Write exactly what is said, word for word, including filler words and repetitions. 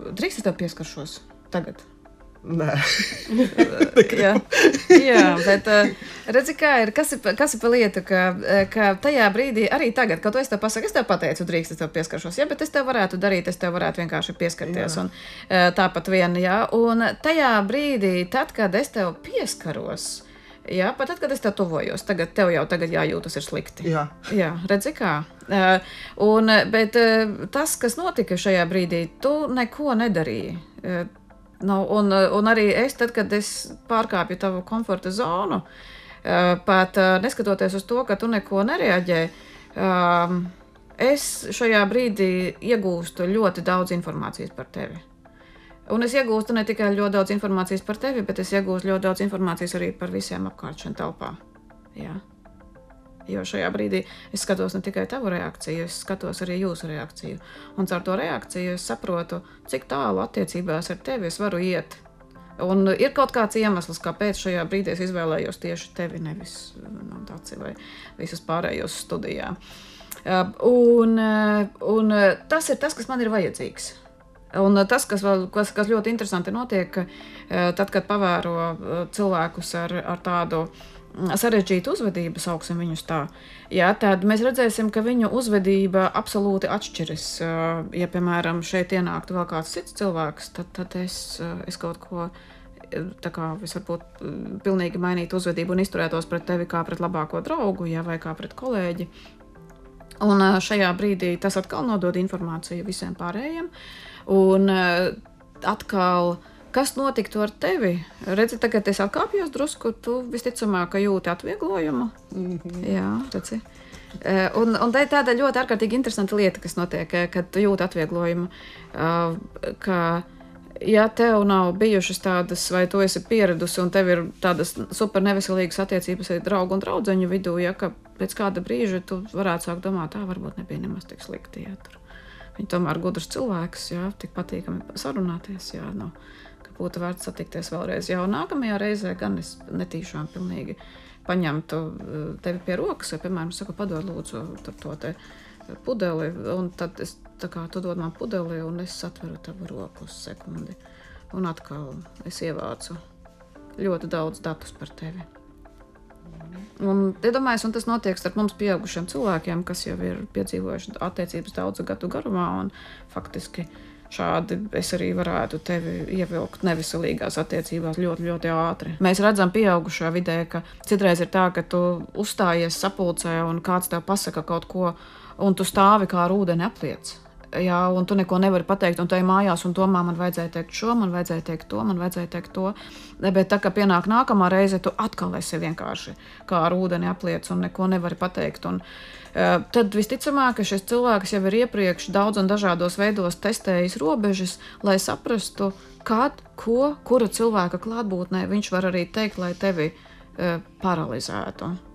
drīkst es tev pieskaršos tagad? Nē. jā, jā, bet redzi, kā ir, kas ir, kas ir pa lietu, ka, ka tajā brīdī, arī tagad, kad tu es tev pasaku, es tev pateicu, drīkst es tev pieskaršos, jā, bet es tev varētu darīt, es tev varētu vienkārši pieskarties, jā. Un tāpat vien, jā, un tajā brīdī, tad, kad es tev pieskaros, jā, pat tad, kad es tev tuvojos, tagad tev jau tagad jājūtas ir slikti. Jā. Jā, redzi kā. Un, bet tas, kas notika šajā brīdī, tu neko nedarīji. Nu, un, un arī es, tad, kad es pārkāpju tavu komforta zonu, pat neskatoties uz to, ka tu neko nereaģē, es šajā brīdī iegūstu ļoti daudz informācijas par tevi. Un es iegūstu ne tikai ļoti daudz informācijas par tevi, bet es iegūstu ļoti daudz informācijas arī par visiem apkārt šeit telpā. Jā. Jo šajā brīdī es skatos ne tikai tavu reakciju, es skatos arī jūsu reakciju. Un caur to reakciju es saprotu, cik tālu attiecībās ar tevi es varu iet. Un ir kaut kāds iemesls, kāpēc šajā brīdī es izvēlējos tieši tevi, nevis no, tāds, vai visus pārējos studijā. Un, un tas ir tas, kas man ir vajadzīgs. Un tas, kas, vēl, kas, kas ļoti interesanti notiek, tad, kad pavēro cilvēkus ar, ar tādu sarežģītu uzvedību, sauksim viņus tā, jā, tad mēs redzēsim, ka viņu uzvedība absolūti atšķiras. Ja, piemēram, šeit ienāktu vēl kāds cits cilvēks, tad, tad es, es kaut ko, tā kā es varbūt pilnīgi mainītu uzvedību un izturētos pret tevi kā pret labāko draugu, jā, vai kā pret kolēģi. Un šajā brīdī tas atkal nodod informāciju visiem pārējiem. Un atkal, kas notiktu ar tevi? Redzi, tagad es atkāpjos drusku, tu visticamāk, ka jūti atvieglojumu. Mm-hmm. Jā, redzi. Un, un tā ir tāda ļoti ārkārtīgi interesanta lieta, kas notiek, kad tu jūti atvieglojumu, ka ja tev nav bijušas tādas, vai tu esi pieradusi un tev ir tādas super neveselīgas attiecības ar draugu un draudzeņu vidū, ja, ka pēc kāda brīža tu varētu sākt domāt, tā varbūt nebija nemaz tik slikti, ja, tur. Viņi tomēr gudrs cilvēks, jā, tik patīkami sarunāties, jā, nu, ka būtu vērts satikties vēlreiz. Jā, un nākamajā reizē gan es netīšām pilnīgi paņemtu tevi pie rokas, vai, piemēram, saku, padod lūdzu to te pudeli, un tad es, tā kā tu dod man pudeli, un es atveru tavu roku uz sekundi. Un atkal es ievācu ļoti daudz datus par tevi. Un, iedomājies, un tas notiek starp mums pieaugušiem cilvēkiem, kas jau ir piedzīvojuši attiecības daudzu gadu garumā, un faktiski šādi es arī varētu tevi ievilkt neveselīgās attiecībās ļoti, ļoti ātri. Mēs redzam pieaugušajā vidē, ka citreiz ir tā, ka tu uzstājies sapulcē un kāds tev pasaka kaut ko, un tu stāvi kā ar ūdeni apliec. Jā, un tu neko nevari pateikt, un tu ej mājās, un domā, man vajadzēja teikt šo, man vajadzēja teikt to, man vajadzēja teikt to. Bet tā, ka pienāk nākamā reize, tu atkal esi vienkārši kā ar ūdeni apliec un neko nevari pateikt. Un, uh, tad visticamāk, ka šis cilvēks jau ir iepriekš daudz un dažādos veidos testējis robežas, lai saprastu, kad, ko, kura cilvēka klātbūtnē viņš var arī teikt, lai tevi uh, paralizētu.